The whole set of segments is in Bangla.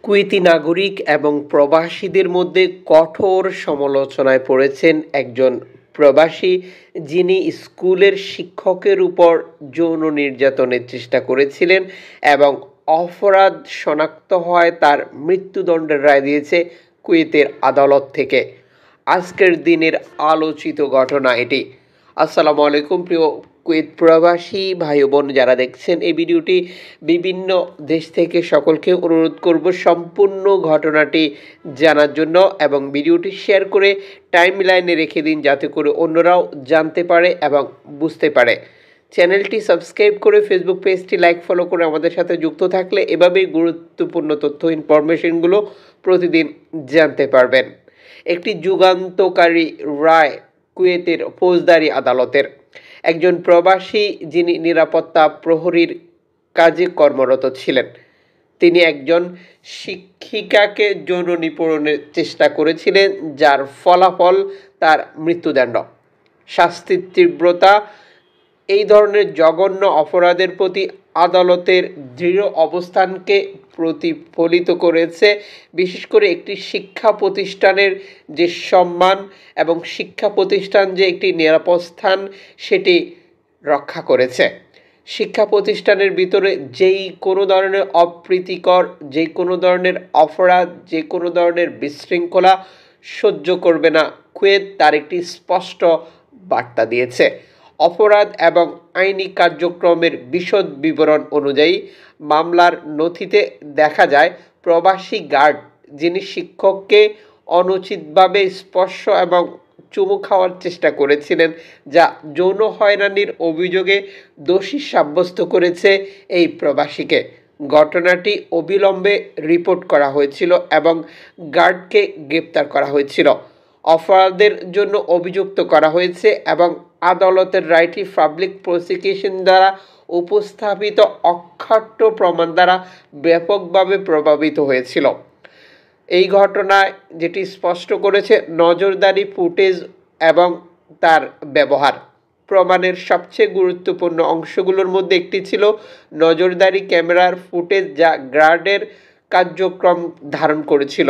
কুয়েতি নাগরিক এবং প্রবাসীদের মধ্যে কঠোর সমালোচনায় পড়েছেন একজন প্রবাসী, যিনি স্কুলের শিক্ষকের উপর যৌন নির্যাতনের চেষ্টা করেছিলেন এবং অপরাধ শনাক্ত হওয়ায় তার মৃত্যুদণ্ডের রায় দিয়েছে কুয়েতের আদালত থেকে। আজকের দিনের আলোচিত ঘটনা এটি। আসসালামু আলাইকুম প্রিয় কুয়েত প্রবাসী ভাই বোন যারা দেখছেন এই ভিডিওটি, বিভিন্ন দেশ থেকে সকলকে অনুরোধ করব সম্পূর্ণ ঘটনাটি জানার জন্য এবং ভিডিওটি শেয়ার করে টাইম লাইনে রেখে দিন, যাতে করে অন্যরাও জানতে পারে এবং বুঝতে পারে। চ্যানেলটি সাবস্ক্রাইব করে ফেসবুক পেজটি লাইক ফলো করে আমাদের সাথে যুক্ত থাকলে এভাবেই গুরুত্বপূর্ণ তথ্য ইনফরমেশনগুলো প্রতিদিন জানতে পারবেন। একটি যুগান্তকারী রায় কুয়েতের ফৌজদারি আদালতের। একজন প্রবাসী যিনি নিরাপত্তা প্রহরীর কাজে কর্মরত ছিলেন, তিনি একজন শিক্ষিকাকে যৌন নিপীড়নের চেষ্টা করেছিলেন, যার ফলাফল তার মৃত্যুদণ্ড। শাস্তির তীব্রতা এই ধরনের জঘন্য অপরাধের প্রতি আদালতের দৃঢ় অবস্থানকে প্রতিফলিত করেছে। বিশেষ করে একটি শিক্ষা প্রতিষ্ঠানের যে সম্মান এবং শিক্ষা প্রতিষ্ঠান যে একটি নিরাপদ স্থান, সেটি রক্ষা করেছে। শিক্ষা প্রতিষ্ঠানের ভিতরে যেই কোনো ধরনের অপ্রীতিকর, যে কোনো ধরনের অপরাধ, যে কোনো ধরনের বিশৃঙ্খলা সহ্য করবে না কুয়েত, তার একটি স্পষ্ট বার্তা দিয়েছে। অপরাধ এবং আইনি কার্যক্রমের বিশদ বিবরণ অনুযায়ী মামলার নথিতে দেখা যায়, প্রবাসী গার্ড যিনি শিক্ষককে অনুচিতভাবে স্পর্শ এবং চুমু খাওয়ার চেষ্টা করেছিলেন, যা যৌন হয়রানির অভিযোগে দোষী সাব্যস্ত করেছে এই প্রবাসীকে। ঘটনাটি অবিলম্বে রিপোর্ট করা হয়েছিল এবং গার্ডকে গ্রেপ্তার করা হয়েছিল। অপরাধের জন্য অভিযুক্ত করা হয়েছে এবং আদালতের রায়টি পাবলিক প্রসিকিউশন দ্বারা উপস্থাপিত অক্ষাট্য প্রমাণ দ্বারা ব্যাপকভাবে প্রভাবিত হয়েছিল। এই ঘটনায় যেটি স্পষ্ট করেছে নজরদারি ফুটেজ এবং তার ব্যবহার। প্রমাণের সবচেয়ে গুরুত্বপূর্ণ অংশগুলোর মধ্যে একটি ছিল নজরদারি ক্যামেরার ফুটেজ, যা গার্ডের কার্যক্রম ধারণ করেছিল।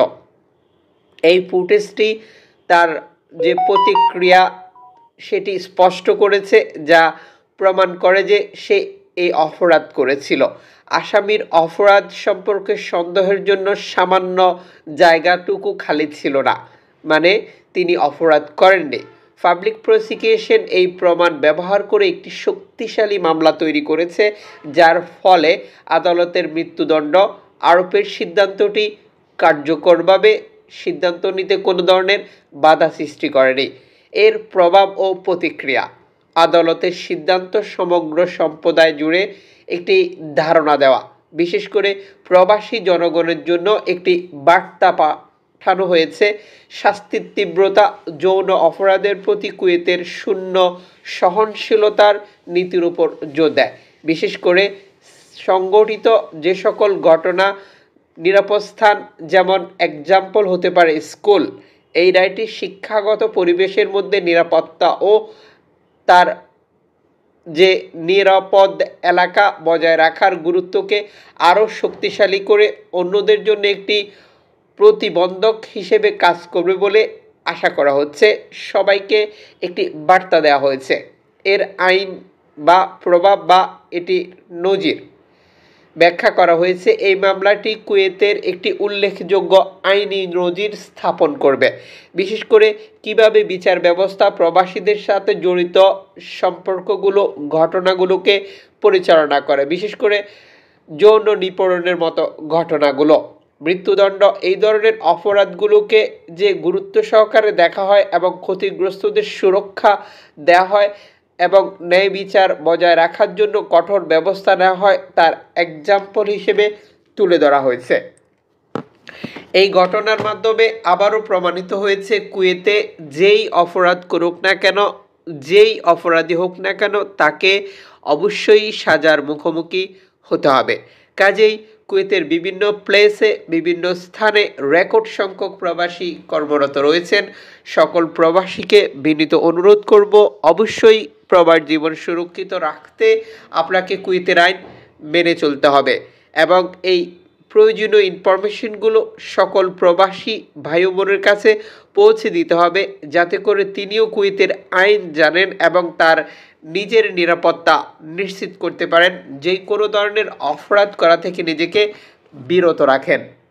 এই ফুটেজটি তার যে প্রতিক্রিয়া সেটি স্পষ্ট করেছে, যা প্রমাণ করে যে সে এই অপরাধ করেছিল। আসামির অপরাধ সম্পর্কে সন্দেহের জন্য সামান্য জায়গাটুকু খালি ছিল না, মানে তিনি অপরাধ করেননি। পাবলিক প্রসিকিউশন এই প্রমাণ ব্যবহার করে একটি শক্তিশালী মামলা তৈরি করেছে, যার ফলে আদালতের মৃত্যুদণ্ড আরোপের সিদ্ধান্তটি কার্যকরভাবে সিদ্ধান্ত নিতে কোনো ধরনের বাধা সৃষ্টি করেনি। এর প্রভাব ও প্রতিক্রিয়া। আদালতের সিদ্ধান্ত সমগ্র সম্প্রদায় জুড়ে একটি ধারণা দেওয়া, বিশেষ করে প্রবাসী জনগণের জন্য একটি বার্তা পাঠানো হয়েছে। শাস্তির তীব্রতা যৌন অপরাধের প্রতি কুয়েতের শূন্য সহনশীলতার নীতির উপর জোর দেয়। বিশেষ করে সংগঠিত যে সকল ঘটনা নিরাপদ স্থান, যেমন এক্সাম্পল হতে পারে স্কুল, এই রায়টি শিক্ষাগত পরিবেশের মধ্যে নিরাপত্তা ও তার যে নিরাপদ এলাকা বজায় রাখার গুরুত্বকে আরও শক্তিশালী করে অন্যদের জন্য একটি প্রতিবন্ধক হিসেবে কাজ করবে বলে আশা করা হচ্ছে। সবাইকে একটি বার্তা দেওয়া হয়েছে। এর আইন বা প্রভাব বা এটি নজির ব্যাখ্যা করা হয়েছে। এই মামলাটি কুয়েতের একটি উল্লেখযোগ্য আইনি নজির স্থাপন করবে, বিশেষ করে কিভাবে বিচার ব্যবস্থা প্রবাসীদের সাথে জড়িত সম্পর্কগুলো ঘটনাগুলোকে পরিচালনা করে, বিশেষ করে যৌন নিপীড়নের মতো ঘটনাগুলো। মৃত্যুদণ্ড এই ধরনের অপরাধগুলোকে যে গুরুত্ব সহকারে দেখা হয় এবং ক্ষতিগ্রস্তদের সুরক্ষা দেওয়া হয় এবং ন্যায় বিচার বজায় রাখার জন্য কঠোর ব্যবস্থা নেওয়া হয়, তার এক্সাম্পল হিসেবে তুলে ধরা হয়েছে। এই ঘটনার মাধ্যমে আবারও প্রমাণিত হয়েছে, কুয়েতে যেই অপরাধ করুক না কেন, যেই অপরাধী হোক না কেন, তাকে অবশ্যই সাজার মুখোমুখি হতে হবে। কাজেই কুয়েতের বিভিন্ন প্লেসে, বিভিন্ন স্থানে রেকর্ড সংখ্যক প্রবাসী কর্মরত রয়েছেন। সকল প্রবাসীকে বিনীত অনুরোধ করব, অবশ্যই প্রবাস জীবন সুরক্ষিত রাখতে আপনাকে কুয়েতের আইন মেনে চলতে হবে এবং এই প্রয়োজনীয় ইনফরমেশনগুলো সকল প্রবাসী ভাই ও বোনের কাছে পৌঁছে দিতে হবে, যাতে করে তিনিও কুয়েতের আইন জানেন এবং তার নিজের নিরাপত্তা নিশ্চিত করতে পারেন, যে কোনো ধরনের অপরাধ করা থেকে নিজেকে বিরত রাখেন।